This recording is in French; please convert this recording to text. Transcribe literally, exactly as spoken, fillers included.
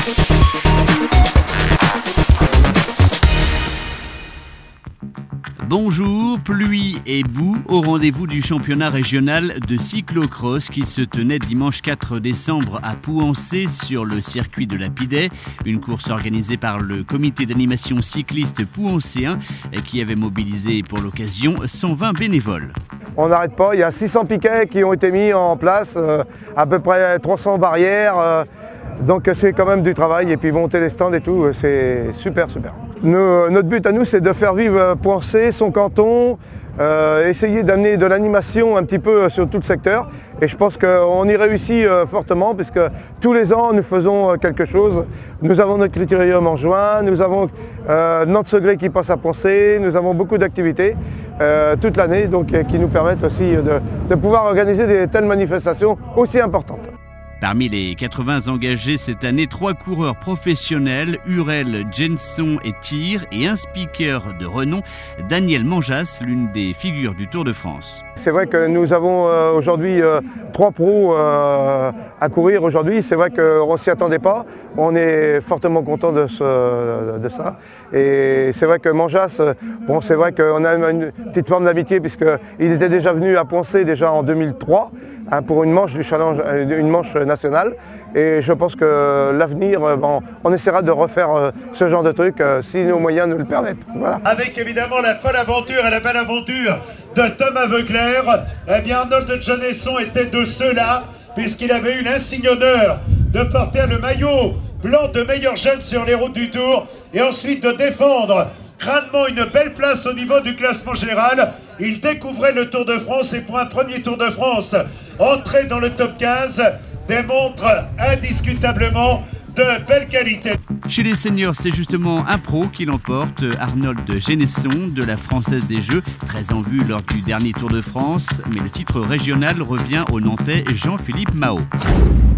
Bonjour, pluie et boue au rendez-vous du championnat régional de cyclocross qui se tenait dimanche quatre décembre à Pouancé sur le circuit de la Pidet. Une course organisée par le comité d'animation cycliste pouancéen qui avait mobilisé pour l'occasion cent vingt bénévoles. On n'arrête pas, il y a six cents piquets qui ont été mis en place, euh, à peu près trois cents barrières. Euh, donc c'est quand même du travail et puis monter les stands et tout, c'est super super. Nous, notre but à nous, c'est de faire vivre Pouancé, son canton, euh, essayer d'amener de l'animation un petit peu sur tout le secteur. Et je pense qu'on y réussit euh, fortement puisque tous les ans, nous faisons quelque chose. Nous avons notre critérium en juin, nous avons euh, Nantes Segré qui passe à Pouancé, nous avons beaucoup d'activités euh, toute l'année donc, qui nous permettent aussi de, de pouvoir organiser des telles manifestations aussi importantes. Parmi les quatre-vingts engagés cette année, trois coureurs professionnels, Hurel, Jenson et Tyr, et un speaker de renom, Daniel Manjas, l'une des figures du Tour de France. C'est vrai que nous avons euh, aujourd'hui euh, trois pros euh, à courir aujourd'hui. C'est vrai qu'on ne s'y attendait pas. On est fortement content de, ce, de ça. Et c'est vrai que Manjas, bon, c'est vrai qu'on a une petite forme d'amitié puisqu'il était déjà venu à Pouancé déjà en deux mille trois hein, pour une manche du challenge, une manche nationale. Et je pense que l'avenir, bon, on essaiera de refaire ce genre de truc si nos moyens nous le permettent. Voilà. Avec évidemment la folle aventure et la belle aventure de Thomas Voeckler, eh bien Arnold Jeannesson était de ceux-là, puisqu'il avait eu l'insigne honneur de porter le maillot blanc de meilleur jeune sur les routes du Tour et ensuite de défendre crânement une belle place au niveau du classement général. Il découvrait le Tour de France et pour un premier Tour de France, entrer dans le top quinze démontre indiscutablement de belle qualité. Chez les seniors, c'est justement un pro qui l'emporte, Arnold Jeannesson de la Française des Jeux, très en vue lors du dernier Tour de France, mais le titre régional revient au Nantais Jean-Philippe Mahot.